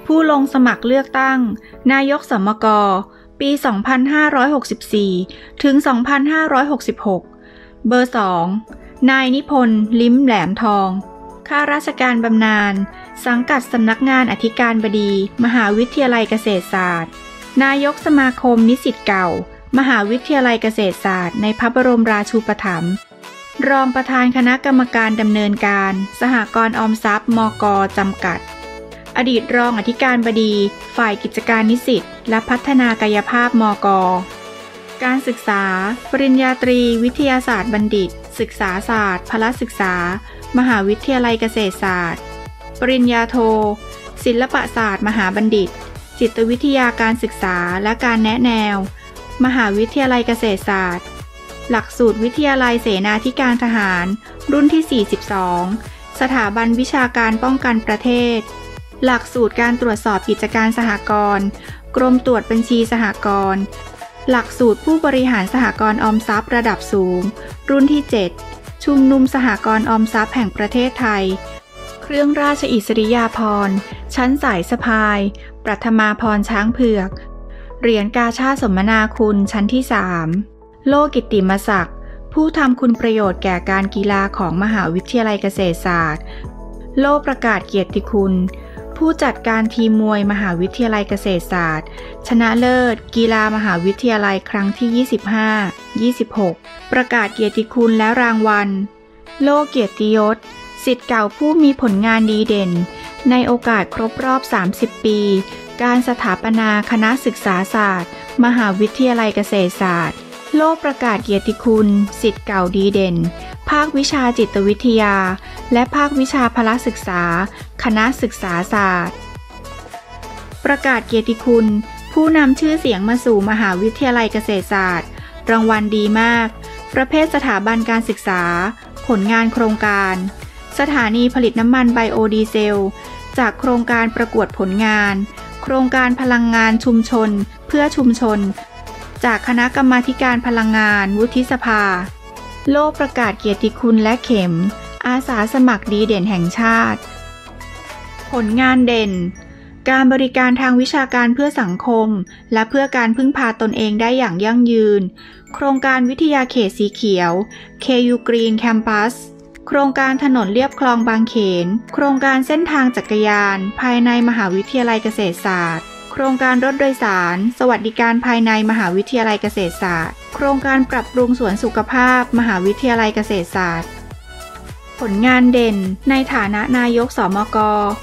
ผู้ลงสมัครเลือกตั้งนายกสมก.ปี 2564 ถึง 2566 เบอร์ 2 นายนิพนธ์ลิ้มแหลมทองข้าราชการบำนาญสังกัดสำนักงานอธิการบดีมหาวิทยาลัยเกษตรศาสตร์นายกสมาคมนิสิตเก่ามหาวิทยาลัยเกษตรศาสตร์ในพระบรมราชูปถัมภ์รองประธานคณะกรรมการดำเนินการสหกรณ์ออมทรัพย์มก.จำกัดอดีตรองอธิการบดีฝ่ายกิจการนิสิตและพัฒนากายภาพมก.การศึกษาปริญญาตรีวิทยาศาสตร์บัณฑิตศึกษาศาสตร์พละศึกษามหาวิทยาลัยเกษตรศาสตร์ปริญญาโทศิลปศาสตร์มหาบัณฑิตจิตวิทยาการศึกษาและการแนะแนวมหาวิทยาลัยเกษตรศาสตร์หลักสูตรวิทยาลัยเสนาธิการทหารรุ่นที่ 42 สถาบันวิชาการป้องกันประเทศหลักสูตรการตรวจสอบกิจการสหกรณ์กรมตรวจบัญชีสหกรณ์หลักสูตรผู้บริหารสหกรณ์ออมทรัพย์ระดับสูงรุ่นที่ 7 ชุมนุมสหกรณ์ออมทรัพย์แห่งประเทศไทยเครื่องราชอิสริยาภรณ์ชั้นสายสะพายปฐมาภรณ์ช้างเผือกเหรียญกาชาดสมนาคุณชั้นที่ 3 โล่กิตติมศักดิ์ผู้ทำคุณประโยชน์แก่การกีฬาของมหาวิทยาลัยเกษตรศาสตร์โล่ประกาศเกียรติคุณผู้จัดการทีมมวยมหาวิทยาลัยเกษตรศาสตร์ชนะเลิศกีฬามหาวิทยาลัยครั้งที่ 25 26 ประกาศเกียรติคุณและรางวัลโล่เกียรติยศศิษย์เก่าผู้มีผลงานดีเด่นในโอกาสครบรอบ 30 ปีการสถาปนาคณะศึกษาศาสตร์มหาวิทยาลัยเกษตรศาสตร์โล่ประกาศเกียรติคุณศิษย์เก่าดีเด่นภาควิชาจิตวิทยาและภาควิชาพละศึกษาคณะศึกษาศาสตร์ประกาศเกียรติคุณผู้นำชื่อเสียงมาสู่มหาวิทยาลัยเกษตรศาสตร์รางวัลดีมากประเภทสถาบันการศึกษาผลงานโครงการสถานีผลิตน้ำมันไบโอดีเซลจากโครงการประกวดผลงานโครงการพลังงานชุมชนเพื่อชุมชนจากคณะกรรมาธิการพลังงานวุฒิสภาโล่ประกาศเกียรติคุณและเข็มอาสาสมัครดีเด่นแห่งชาติผลงานเด่นการบริการทางวิชาการเพื่อสังคมและเพื่อการพึ่งพาตนเองได้อย่างยั่งยืนโครงการวิทยาเขตสีเขียว KU Green Campus โครงการถนนเลียบคลองบางเขนโครงการเส้นทางจักรยานภายในมหาวิทยาลัยเกษตรศาสตร์โครงการรถโดยสารสวัสดิการภายในมหาวิทยาลัยเกษตรศาสตร์โครงการปรับปรุงสวนสุขภาพมหาวิทยาลัยเกษตรศาสตร์ผลงานเด่นในฐานะนายกสมก.ปี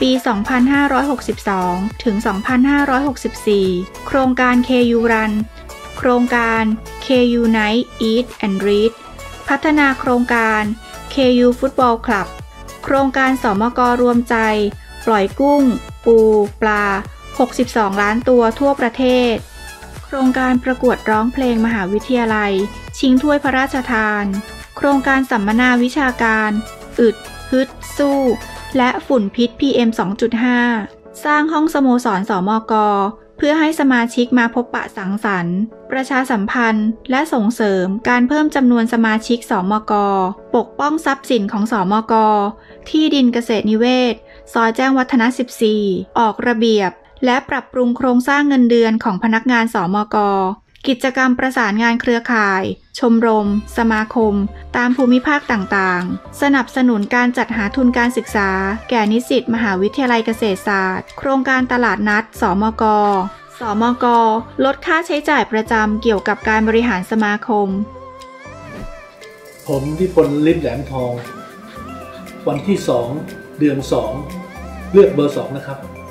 2562 ถึง 2564 โครงการ KU Run โครงการ KU Night Eat and Read พัฒนาโครงการ KU Football Club โครงการสมก.รวมใจปล่อยกุ้งปูปลา62 ล้านตัวทั่วประเทศโครงการประกวดร้องเพลงมหาวิทยาลัยชิงถ้วยพระราชทานโครงการสัมมนาวิชาการอึดฮึดสู้และฝุ่นพิษ PM 2.5 สร้างห้องสโมสรสมก.เพื่อให้สมาชิกมาพบปะสังสรรค์ประชาสัมพันธ์และส่งเสริมการเพิ่มจำนวนสมาชิกสมก.ปกป้องทรัพย์สินของสมก.ที่ดินเกษตรนิเวศซอยแจ้งวัฒนะ 14 ออกระเบียบและปรับปรุงโครงสร้างเงินเดือนของพนักงานสมก.กิจกรรมประสานงานเครือข่ายชมรมสมาคมตามภูมิภาคต่างๆสนับสนุนการจัดหาทุนการศึกษาแก่นิสิตมหาวิทยาลัยเกษตรศาสตร์โครงการตลาดนัดสมก.สมก.ลดค่าใช้จ่ายประจำเกี่ยวกับการบริหารสมาคมผมนิพนธ์ลิ้มแหลมทองวันที่ 2 เดือน 2 เลือกเบอร์ 2 นะครับ